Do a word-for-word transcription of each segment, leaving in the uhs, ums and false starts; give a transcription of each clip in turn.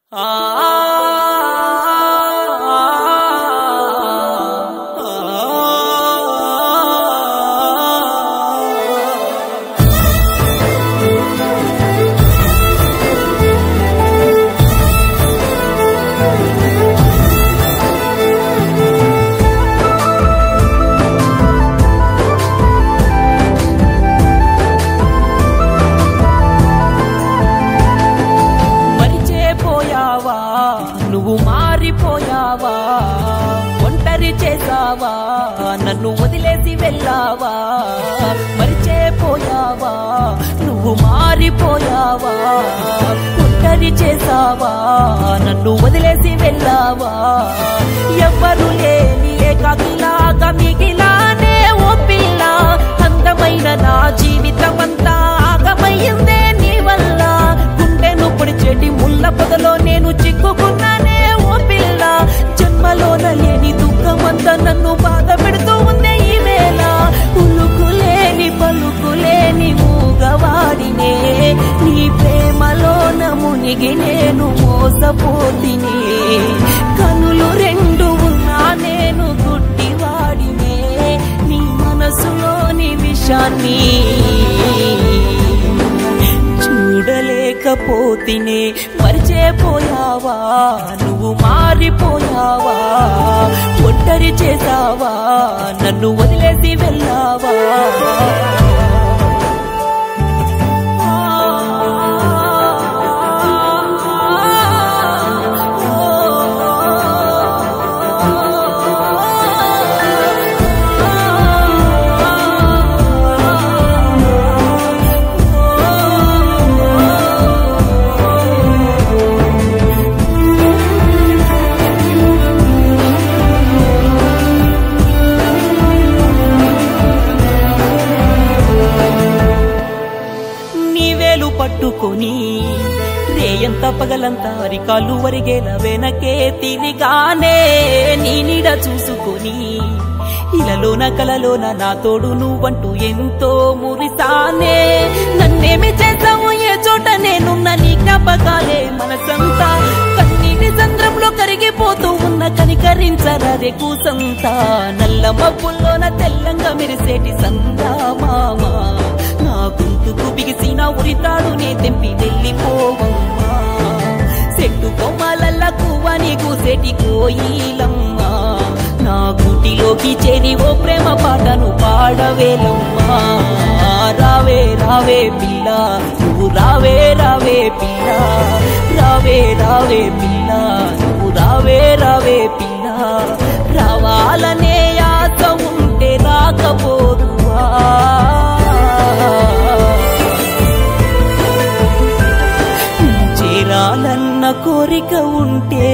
నువ్వు మారిపోయావా, ఒంటరి చేసావా, నన్ను వదిలేసి వెళ్ళావా. మరిచేపోయావా, నువ్వు మారిపోయావా, ఒంటరి చేసావా, నన్ను వదిలేసి వెళ్ళావా. ఎవ్వరు లేని ఏకాకిలాగా మిగిలానే ఓ పిల్ల, అందమైన నా జీవితమంతా ఆగమయ్యిందే నీ వల్ల. గుండెను పొడిచేటి ముళ్ళ పొదలో నేను చిక్కుకున్నానే ఓ పిల్ల, జన్మలోన లేని దుఃఖమంతా నన్ను బాధ పెడుతూ ఉందే ఈ వేళ. ఉలుకులేని పలుకులేని మూగవాడినే, నీ ప్రేమలోన మునిగి నేను మోసపోతినే. కనులు రెండు ఉన్నా నేను గుడ్డివాడినే, నీ మనసులోని విషాన్ని చూడలేకపోతినే. మరిచేపోయావా, నువ్వు మారిపోయావా, ఒంటరి చేసావా, నన్ను వదిలేసి వెళ్ళావా. పట్టుకొని రేయంత పగలంతా అరికాళ్ళు వరిగేలా వెనకే తిరిగానే, నీ నీడ చూసుకొని ఇలలోన కలలోన నా తోడు నువ్వంటూ ఎంతో మురిసానే. నన్నేమి చేసావు ఏ చోట నేనున్న నీ జ్ఞాపకాలే మనసంతా కన్నీటి సంద్రంలో కరిగిపోతూ ఉన్న, కనికరించరాదే కూసంతా. నల్ల మబ్బుల్లోన తెల్లంగా మెరిసేటి సందామామ, నా గొంతుకు బిగిసిన ఉరితాడు నే తెంపి వెళ్ళిపోవమ్మా. చెట్టు కొమ్మలల్ల కువ్వని కూసేటి కోయిలమ్మా, నా గుటిలోకి చేరి ఓ ప్రేమ పాటను పాడవేలమ్మా. రావే రావే పిల్ల, నువ్వు రావే రావే పిల్ల, రావే రావే పిల్ల, నువ్వు రావే రావే పిల్ల. రావాలనే ఆశ ఉంటే రాకపోదువా, చేరాలన్న కోరిక ఉంటే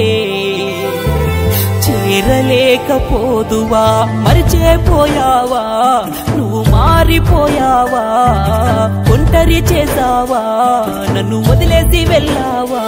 చేరలేకపోదువా. మరిచేపోయావా, నువ్వు మారిపోయావా, ఒంటరి చేసావా, నన్ను వదిలేసి వెళ్ళావా.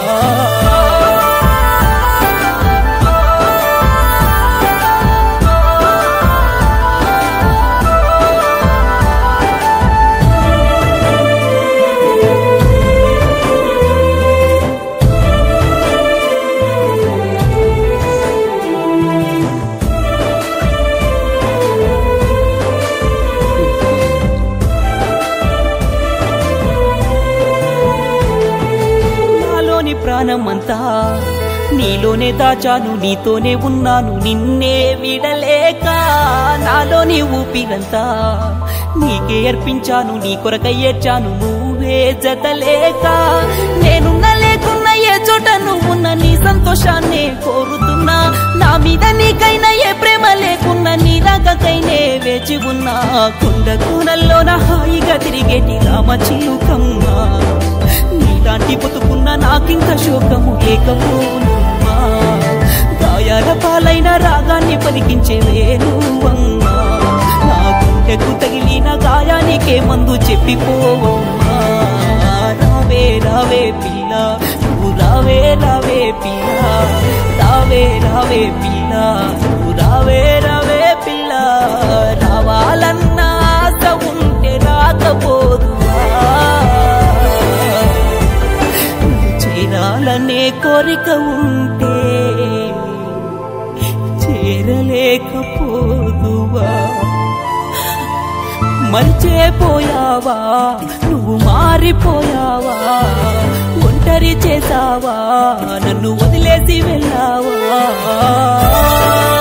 ప్రాణమంతా నీలోనే దాచాను, నీతోనే ఉన్నాను నిన్నే విడలేక. నాలోని ఊపిరంతా నీకే అర్పించాను, నీ కొరకై ఏడ్చాను నువ్వే జతలేక. నేనున్న లేకున్నా ఏ చోట నువ్వున్న నీ సంతోషాన్నే కోరుతున్నా. నా మీద నీకైనా ఏ ప్రేమ లేకున్నా నీ రాకకైనే వేచి ఉన్నా. కొండ కూనల్లోన హాయిగా తిరిగేటి రామ చిలుకమ్మా, నీలాంటి బతుకున్న నాకింక శోకము లేకపోనుమ్మా. గాయాల పాలైన రాగాన్ని పలికించే వేణువమ్మా, నా గుండెకు తగిలిన గాయానికే మందు చెప్పిపోవమ్మా. రావే రావే పిల్ల, నువ్వు రావే రావే పిల్ల, రావే రావే పిల్ల, నువ్వు రావే రావే పిల్ల. రావాలన్న ఆశ ఉంటే రాకపోదువా, చేరాలనే కోరిక ఉంటే చేరలేకపోదువా మర్చిపోయావా నువ్వు మారిపోయావా ఒంటరి చేసావా నన్ను వదిలేసి వెళ్ళావా